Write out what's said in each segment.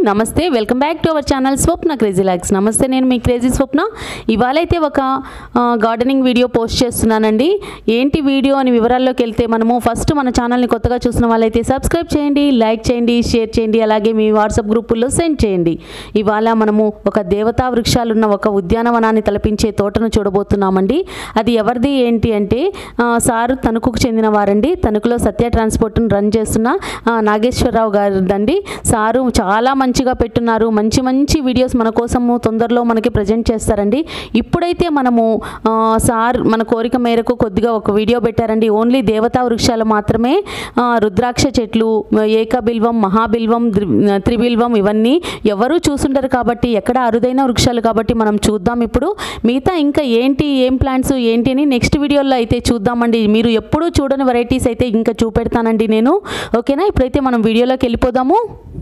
నమస్తే welcome back to our channel Swapna crazy logs. నమస్తే, నేను మీ క్రేజీ స్వప్న. ఇవాళైతే ఒక గార్డెనింగ్ వీడియో పోస్ట్ చేస్తున్నానండి. ఏంటి వీడియో అని వివరాల్లోకి వెళ్తే, మనము ఫస్ట్ మన ఛానల్ని కొత్తగా చూసిన వాళ్ళైతే సబ్స్క్రైబ్ చేయండి, లైక్ చేయండి, షేర్ చేయండి, అలాగే మీ వాట్సాప్ గ్రూపుల్లో సెండ్ చేయండి. ఇవాళ మనము ఒక దేవతా వృక్షాలున్న ఒక ఉద్యానవనాన్ని తలపించే తోటను చూడబోతున్నామండి. అది ఎవరిది ఏంటి అంటే, సారు తణుకుకు చెందిన వారండి. తణుకులో సత్య ట్రాన్స్పోర్ట్ను రన్ చేస్తున్న నాగేశ్వరరావు గారిదండి. సారు చాలా మంచిగా పెట్టున్నారు. మంచి మంచి వీడియోస్ మన కోసము తొందరలో మనకి ప్రజెంట్ చేస్తారండి. ఇప్పుడైతే మనము సార్ మన కోరిక మేరకు కొద్దిగా ఒక వీడియో పెట్టారండి. ఓన్లీ దేవతా వృక్షాలు మాత్రమే, రుద్రాక్ష చెట్లు, ఏకబిల్వం, మహాబిల్వం, త్రిబిల్వం ఇవన్నీ ఎవరు చూసుంటారు కాబట్టి, ఎక్కడ అరుదైన వృక్షాలు కాబట్టి మనం చూద్దాం. ఇప్పుడు మిగతా ఇంకా ఏం ప్లాంట్స్ ఏంటి అని నెక్స్ట్ వీడియోలో అయితే చూద్దామండి. మీరు ఎప్పుడూ చూడని వెరైటీస్ అయితే ఇంకా చూపెడతానండి నేను. ఓకేనా? ఇప్పుడైతే మనం వీడియోలోకి వెళ్ళిపోదాము.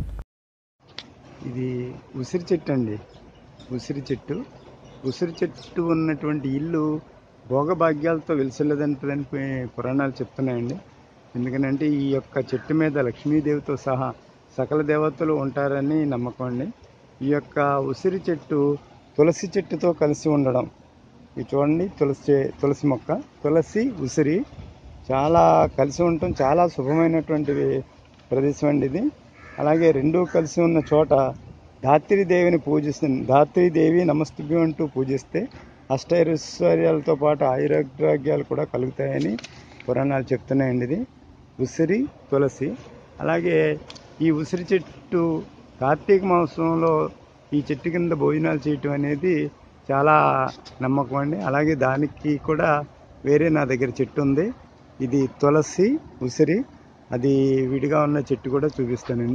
ఇది ఉసిరి చెట్టు అండి. ఉసిరి చెట్టు ఉన్నటువంటి ఇల్లు భోగభాగ్యాలతో వెలిసిల్లదంటదని పురాణాలు చెప్తున్నాయండి. ఎందుకంటే ఈ యొక్క చెట్టు మీద లక్ష్మీదేవితో సహా సకల దేవతలు ఉంటారని నమ్మకం అండి. ఈ యొక్క ఉసిరి చెట్టు తులసి చెట్టుతో కలిసి ఉండడం, ఇది చూడండి, తులసి మొక్క, తులసి ఉసిరి చాలా కలిసి ఉండటం చాలా శుభమైనటువంటి ప్రదేశం అండి ఇది. అలాగే రెండూ కలిసి ఉన్న చోట ధాత్రీదేవిని పూజిస్తుంది. ధాత్రీదేవి నమస్తుభ్యం అంటూ పూజిస్తే అష్టైశ్వర్యాలతో పాటు ఆయురారోగ్యాలు కూడా కలుగుతాయని పురాణాలు చెప్తున్నాయండి. ఇది ఉసిరి, తులసి. అలాగే ఈ ఉసిరి చెట్టు కార్తీక మాసంలో ఈ చెట్టు కింద భోజనాలు చేయటం అనేది చాలా నమ్మకం అండి. అలాగే దానికి కూడా వేరే నా దగ్గర చెట్టు ఉంది. ఇది తులసి, ఉసిరి, అది విడిగా ఉన్న చెట్టు కూడా చూపిస్తానండి.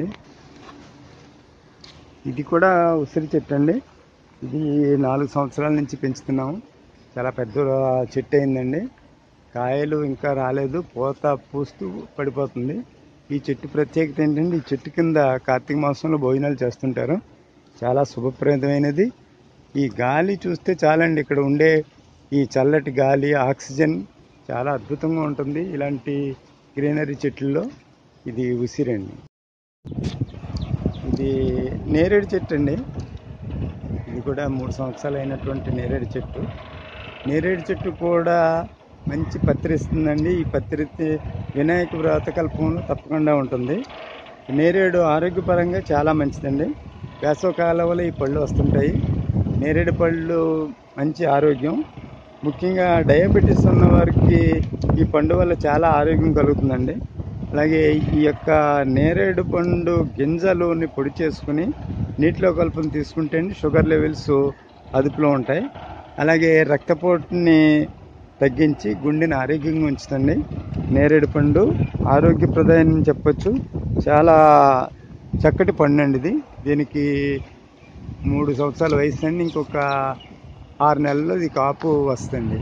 ఇది కూడా ఉసిరి చెట్టు అండి. ఇది 4 సంవత్సరాల నుంచి పెంచుతున్నాము. చాలా పెద్ద చెట్టు అయిందండి. కాయలు ఇంకా రాలేదు, పూస్తూ పడిపోతుంది. ఈ చెట్టు ప్రత్యేకత ఏంటంటే, ఈ చెట్టు కింద కార్తీక మాసంలో భోజనాలు చేస్తుంటారు. చాలా శుభప్రదమైనది. ఈ గాలి చూస్తే చాలండి, ఇక్కడ ఉండే ఈ చల్లటి గాలి, ఆక్సిజన్ చాలా అద్భుతంగా ఉంటుంది ఇలాంటి గ్రీనరీ చెట్లలో. ఇది ఉసిరండి. ఇది నేరేడు చెట్టు అండి. ఇది కూడా 3 సంవత్సరాలు అయినటువంటి నేరేడు చెట్టు. నేరేడు చెట్టు కూడా మంచి పత్రి ఇస్తుందండి. ఈ పత్రి వినాయక వ్రతకల్పంలో తప్పకుండా ఉంటుంది. నేరేడు ఆరోగ్యపరంగా చాలా మంచిదండి. వేసవకాలంలో ఈ పళ్ళు వస్తుంటాయి. నేరేడు పళ్ళు మంచి ఆరోగ్యం. ముఖ్యంగా డయాబెటీస్ ఉన్న వారికి ఈ పండు వల్ల చాలా ఆరోగ్యం కలుగుతుందండి. అలాగే ఈ యొక్క నేరేడు పండు గింజలుని పొడి చేసుకుని నీటిలో కలుపుని తీసుకుంటే షుగర్ లెవెల్స్ అదుపులో ఉంటాయి. అలాగే రక్తపోటుని తగ్గించి గుండెని ఆరోగ్యంగా ఉంచుతుంది. నేరేడు పండు ఆరోగ్యప్రదాయం చెప్పచ్చు. చాలా చక్కటి పండు అండి ఇది. దీనికి 3 సంవత్సరాల వయసు అండి. ఇంకొక 6 నెలల్లో ఇది కాపు వస్తుంది.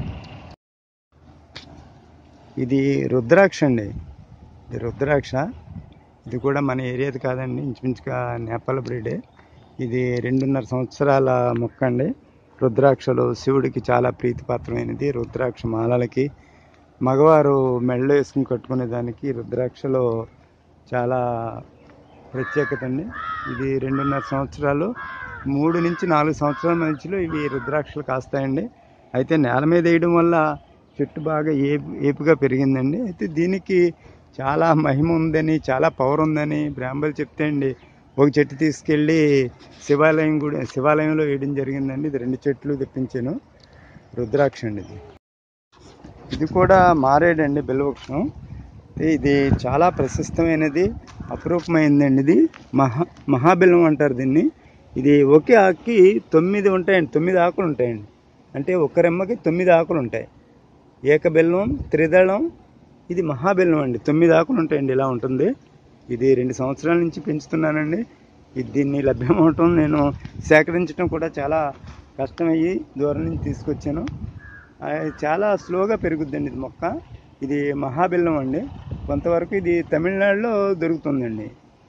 ఇది రుద్రాక్ష అండి. ఇది రుద్రాక్ష. ఇది కూడా మన ఏరియాది కాదండి, ఇంచుమించుగా నేపాల్ బ్రీడే. ఇది 2.5 సంవత్సరాల మొక్క అండి. రుద్రాక్షలు శివుడికి చాలా ప్రీతిపాత్రమైనది. రుద్రాక్ష మాలలకి, మగవారు మెడలో వేసుకుని కట్టుకునే దానికి రుద్రాక్షలో చాలా ప్రత్యేకత అండి. ఇది 2.5 సంవత్సరాలు, 3 నుంచి 4 సంవత్సరాల మధ్యలో ఇవి రుద్రాక్షలు కాస్తాయండి. అయితే నేల మీద వేయడం వల్ల చెట్టు బాగా ఏపుగా పెరిగిందండి. అయితే దీనికి చాలా మహిమ ఉందని, చాలా పవర్ ఉందని బ్రాహ్మణులు చెప్తే అండి, ఒక చెట్టు తీసుకెళ్ళి శివాలయంలో వేయడం జరిగిందండి. ఇది 2 చెట్లు తెప్పించాను. రుద్రాక్ష అండి. ఇది కూడా మారేడండి, బిల్వవృక్షం. ఇది చాలా ప్రశస్తమైనది, అపురూపమైందండి. ఇది మహాబిల్వం అంటారు దీన్ని. ఇది ఒకే ఆకుకి 9 ఉంటాయండి, 9 ఆకులు ఉంటాయండి. అంటే ఒక రెమ్మకి 9 ఆకులు ఉంటాయి. ఏకబిల్వం, త్రిదళం, ఇది మహాబిల్వం అండి. 9 ఆకులు ఉంటాయండి. ఇలా ఉంటుంది. ఇది 2 సంవత్సరాల నుంచి పెంచుతున్నానండి. దీన్ని లభ్యమవటం, నేను సేకరించడం కూడా చాలా కష్టమయ్యి దూరం నుంచి తీసుకొచ్చాను. చాలా స్లోగా పెరుగుద్దండి ఇది మొక్క. ఇది మహాబిల్వం అండి. కొంతవరకు ఇది తమిళనాడులో దొరుకుతుందండి.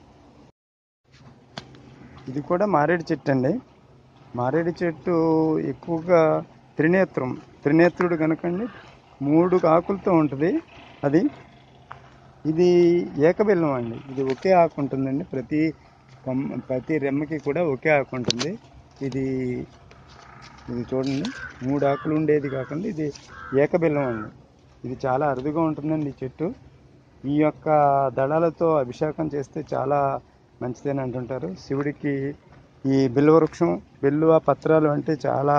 ఇది కూడా మారేడు చెట్టు అండి. మారేడు చెట్టు ఎక్కువగా త్రినేత్రుడు కనుకండి 3 ఆకులతో ఉంటుంది అది. ఇది ఏకబిల్వం అండి. ఇది ఒకే ఆకు ఉంటుందండి. ప్రతి ప్రతి రెమ్మకి కూడా ఒకే ఆకు ఉంటుంది. ఇది ఇది చూడండి, 3 ఆకులు ఉండేది కాకుండా ఇది ఏకబిల్లం అండి. ఇది చాలా అరుదుగా ఉంటుందండి ఈ చెట్టు. ఈ యొక్క దళాలతో అభిషేకం చేస్తే చాలా మంచిదని అంటుంటారు. శివుడికి ఈ బిల్వవృక్షం, బిల్వ పత్రాలు అంటే చాలా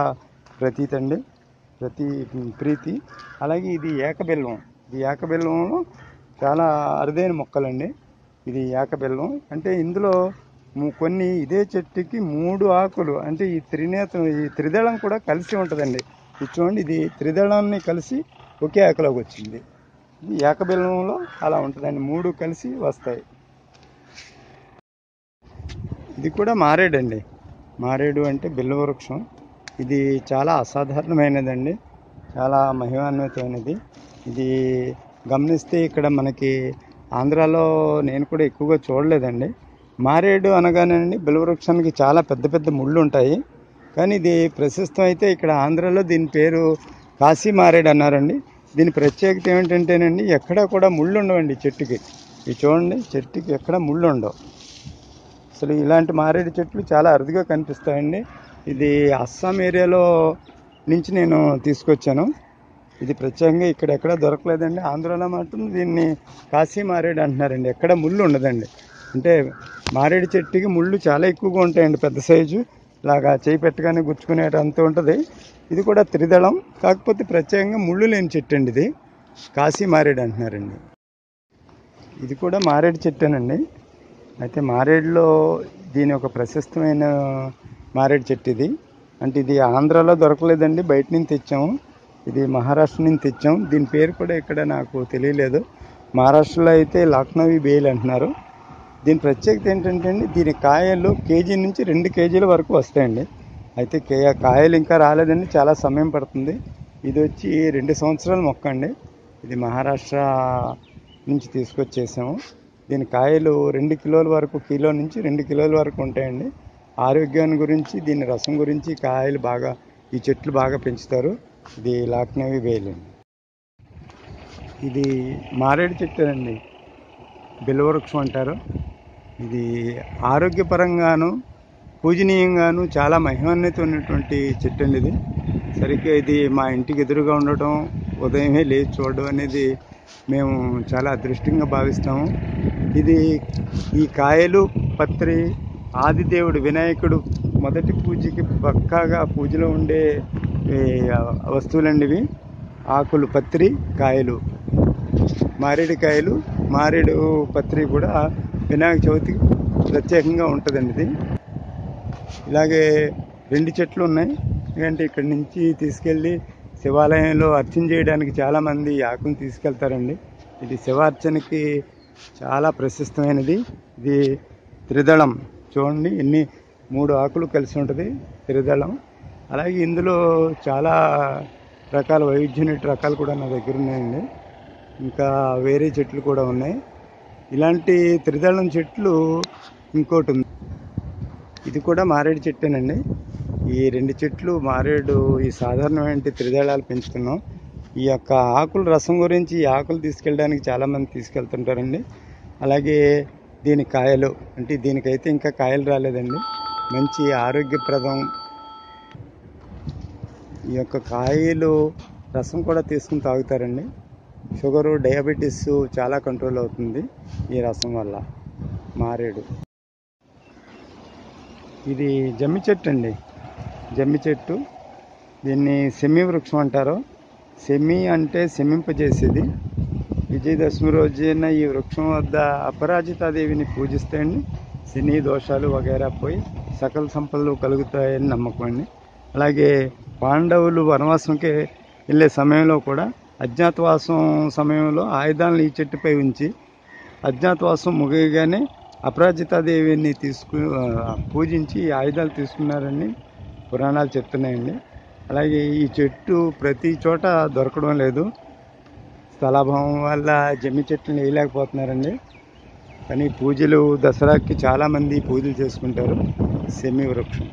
ప్రీతి. అలాగే ఇది ఏకబిల్వం. ఈ ఏకబిల్వంలో చాలా అరుదైన మొక్కలండి. ఇది ఏకబిల్వం అంటే ఇందులో కొన్ని ఇదే చెట్టుకి 3 ఆకులు అంటే ఈ త్రిదళం కూడా కలిసి ఉంటుందండి. ఇది చూడండి, ఇది త్రిదళాన్ని కలిసి ఒకే ఆకులోకి వచ్చింది. ఇది ఏకబిల్వంలో అలా ఉంటుందండి, 3 కలిసి వస్తాయి. ఇది కూడా మారేడు అండి. మారేడు అంటే బిల్వవృక్షం. ఇది చాలా అసాధారణమైనదండి, చాలా మహిమాన్వితమైనది. ఇది గమనిస్తే ఇక్కడ మనకి ఆంధ్రాలో నేను కూడా ఎక్కువగా చూడలేదండి. మారేడు అనగానేనండి బిల్వవృక్షానికి చాలా పెద్ద పెద్ద ముళ్ళు ఉంటాయి. కానీ ఇది ప్రశస్తం అయితే ఇక్కడ ఆంధ్రాలో దీని పేరు కాశీ మారేడు అన్నారండి. దీని ప్రత్యేకత ఏమిటంటేనండి ఎక్కడా కూడా ముళ్ళు ఉండవండి చెట్టుకి. ఇది చూడండి, చెట్టుకి ఎక్కడ ముళ్ళు ఉండవు. అసలు ఇలాంటి మారేడు చెట్లు చాలా అరుదుగా కనిపిస్తాయండి. ఇది అస్సాం ఏరియాలో నుంచి నేను తీసుకొచ్చాను. ఇది ప్రత్యేకంగా ఇక్కడెక్కడ దొరకలేదండి. ఆంధ్రాలో మాత్రం దీన్ని కాశీ మారేడు అంటున్నారండి. ఎక్కడ ముళ్ళు ఉండదండి. అంటే మారేడు చెట్టుకి ముళ్ళు చాలా ఎక్కువగా ఉంటాయండి, పెద్ద సైజు, ఇలాగా చేయి పెట్టగానే గుచ్చుకునేటంత ఉంటుంది. ఇది కూడా త్రిదళం, కాకపోతే ప్రత్యేకంగా ముళ్ళు లేని చెట్టు అండి. ఇది కాశీ మారేడు అంటున్నారండి. ఇది కూడా మారేడు చెట్టేనండి. అయితే మారేడులో దీని ఒక ప్రశస్తమైన మారేడు చెట్టు ఇది. అంటే ఇది ఆంధ్రాలో దొరకలేదండి, బయట నుంచి తెచ్చాము. ఇది మహారాష్ట్ర నుంచి తెచ్చాము. దీని పేరు కూడా ఇక్కడ నాకు తెలియలేదు. మహారాష్ట్రలో అయితే లక్నవీ బేల్ అంటున్నారు. దీని ప్రత్యేకత ఏంటంటే అండి, దీని కాయలు కేజీ నుంచి 2 కేజీల వరకు వస్తాయండి. అయితే కాయలు ఇంకా రాలేదండి, చాలా సమయం పడుతుంది. ఇది వచ్చి 2 సంవత్సరాల మొక్క అండి. ఇది మహారాష్ట్ర నుంచి తీసుకొచ్చేసాము. దీని కాయలు 2 కిలోల వరకు, కిలో నుంచి 2 కిలోల వరకు ఉంటాయండి. ఆరోగ్యాన్ని గురించి, దీని రసం గురించి కాయలు బాగా, ఈ చెట్లు బాగా పెంచుతారు. ఇది లక్నవీ బేల్ అండి. ఇది మారేడు చెట్టు అండి, బిల్వవృక్షం అంటారు. ఇది ఆరోగ్యపరంగాను పూజనీయంగాను చాలా మహిమాన్విత ఉన్నటువంటి చెట్టు అండి ఇది. సరిగ్గా ఇది మా ఇంటికి ఎదురుగా ఉండటం, ఉదయమే లేచి చూడడం అనేది మేము చాలా అదృష్టంగా భావిస్తాము. ఇది ఈ కాయలు, పత్రి ఆదిదేవుడు వినాయకుడు మొదటి పూజకి పక్కాగా పూజలో ఉండే వస్తువులండి ఇవి. ఆకులు, పత్రి, కాయలు, మారేడుకాయలు, మారేడు పత్రి కూడా వినాయక చవితికి ప్రత్యేకంగా ఉంటుందండి ఇది. ఇలాగే 2 చెట్లు ఉన్నాయి. ఎందుకంటే ఇక్కడి నుంచి తీసుకెళ్ళి శివాలయంలో అర్చన చేయడానికి చాలామంది ఆకుని తీసుకెళ్తారండి. ఇది శివార్చనకి చాలా ప్రశస్తమైనది. ఇది త్రిదళం. చూడండి, 3 ఆకులు కలిసి ఉంటుంది, త్రిదళం. అలాగే ఇందులో చాలా రకాల వైవిధ్యమైన రకాలు కూడా నా దగ్గర ఉన్నాయండి. ఇంకా వేరే చెట్లు కూడా ఉన్నాయి. ఇలాంటి త్రిదళం చెట్లు ఇంకోటి ఉంది. ఇది కూడా మారేడు చెట్టేనండి. ఈ 2 చెట్లు మారేడు, ఈ సాధారణమైన త్రిదళాలు పెంచుతున్నాం. ఈ యొక్క ఆకుల రసం గురించి, ఈ ఆకులు తీసుకెళ్ళడానికి చాలామంది తీసుకెళ్తుంటారండి. అలాగే దీని కాయలు, అంటే దీనికైతే ఇంకా కాయలు రాలేదండి, మంచి ఆరోగ్యప్రదం. ఈ యొక్క కాయలు రసం కూడా తీసుకుని తాగుతారండి. షుగరు, డయాబెటీస్ చాలా కంట్రోల్ అవుతుంది ఈ రసం వల్ల. మారేడు. ఇది జమ్మి చెట్టు అండి, జమ్మి చెట్టు. దీన్ని సెమి వృక్షం అంటారు. సెమి అంటే శమింపజేసేది. విజయదశమి రోజున ఈ వృక్షం వద్ద అపరాజితాదేవిని పూజిస్తే అండి శని దోషాలు వగైరా పోయి సకల సంపదలు కలుగుతాయని నమ్మకం అండి. అలాగే పాండవులు వనవాసంకి వెళ్ళే సమయంలో కూడా అజ్ఞాతవాసం సమయంలో ఆయుధాలను ఈ చెట్టుపై ఉంచి అజ్ఞాతవాసం ముగియగానే అపరాజితాదేవిని పూజించి ఆయుధాలు తీసుకున్నారని పురాణాలు చెప్తున్నాయండి. అలాగే ఈ చెట్టు ప్రతి చోట దొరకడం లేదు, స్థలాభావం వల్ల జమ్మి చెట్లను వేయలేకపోతున్నారండి. కానీ పూజలు, దసరాకి చాలామంది పూజలు చేసుకుంటారు. సెమి వృక్షం.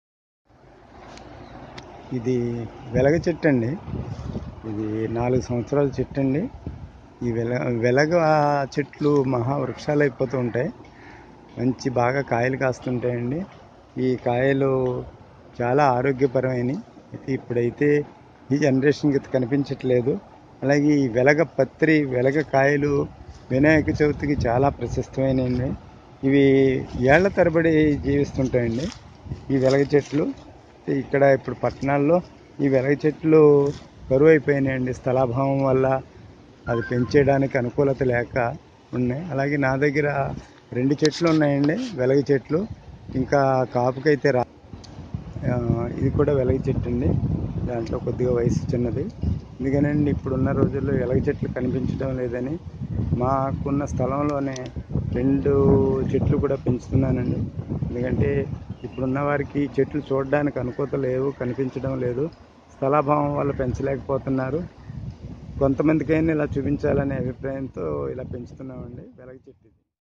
ఇది వెలగ చెట్టు అండి. ఇది 4 సంవత్సరాల చెట్టు అండి. ఈ వెలగ చెట్లు మహావృక్షాలు అయిపోతూ ఉంటాయి. మంచి బాగా కాయలు కాస్తుంటాయండి. ఈ కాయలు చాలా ఆరోగ్యపరమైనవి. అయితే ఇప్పుడైతే ఈ జనరేషన్కి కనిపించట్లేదు. అలాగే ఈ వెలగ పత్రి, వెలగ కాయలు వినాయక చవితికి చాలా ప్రశస్తమైనవి. ఇవి ఏళ్ల తరబడి జీవిస్తుంటాయండి ఈ వెలగ చెట్లు. ఇక్కడ ఇప్పుడు పట్టణాల్లో ఈ వెలగ చెట్లు కరువు అయిపోయినాయండి. స్థలాభావం వల్ల అది పెంచేయడానికి అనుకూలత లేక ఉన్నాయి. అలాగే నా దగ్గర 2 చెట్లు ఉన్నాయండి వెలగ చెట్లు. ఇంకా కాపుకైతే ఇది కూడా వెలగ చెట్టు అండి. దాంట్లో కొద్దిగా వయసు చిన్నది. ఎందుకనండి ఇప్పుడున్న రోజుల్లో వెలగ చెట్లు కనిపించడం లేదని మాకున్న స్థలంలోనే 2 చెట్లు కూడా పెంచుతున్నానండి. ఎందుకంటే ఇప్పుడున్న వారికి చెట్లు చూడడానికి అనుకూలత లేవు, కనిపించడం లేదు. స్థలాభావం వల్ల పెంచలేకపోతున్నారు. కొంతమందికైనా ఇలా చూపించాలనే అభిప్రాయంతో ఇలా పెంచుతున్నామండి వెలగ చెట్టు.